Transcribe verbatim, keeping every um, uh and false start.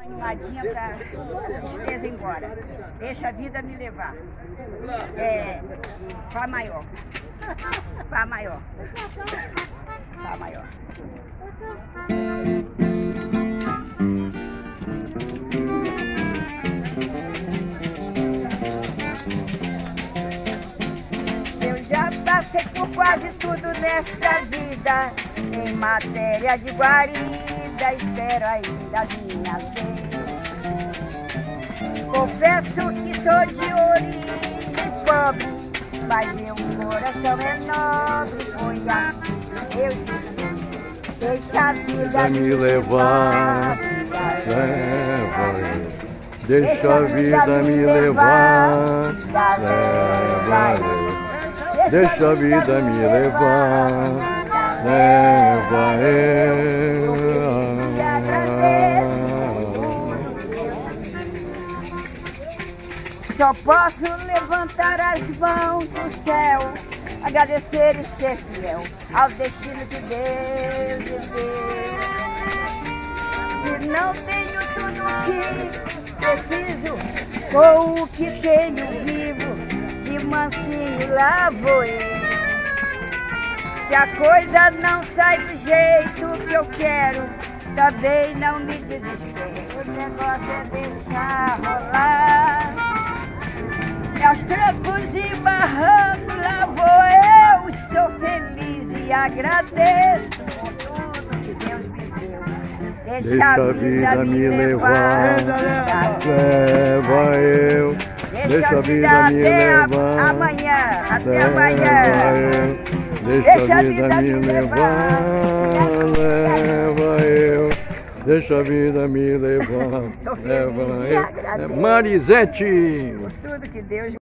animadinha pra tristeza ir embora. Deixa a vida me levar. É, Fá maior. Fá maior. Fá maior. Eu já passei por quase tudo nesta vida. Em matéria de guarida, espero ainda a minha vez. Confesso que sou de origem pobre, mas meu coração é nobre. Foi assim que eu disse: deixa a vida me levar, leva eu. Deixa a vida me levar, leva eu. Deixa a vida me levar, leva eu. Só posso levantar as mãos do céu, agradecer e ser fiel ao destino que Deus me deu. Se não tenho tudo o que preciso, com o que tenho vivo, de mansinho lá vou eu. Se a coisa não sai do jeito que eu quero, também não me desespero. O negócio é deixar rolar. E aos trancos e barrancos lá vou eu. Sou feliz e agradeço por tudo que Deus me deu. Deixa, Deixa a vida me levar, leva eu. Deixa a vida me levar, amanhã, até amanhã. Deixa a vida me levar, leva eu. Deixa a vida me levar, leva eu. Marisete! Por tudo que Deus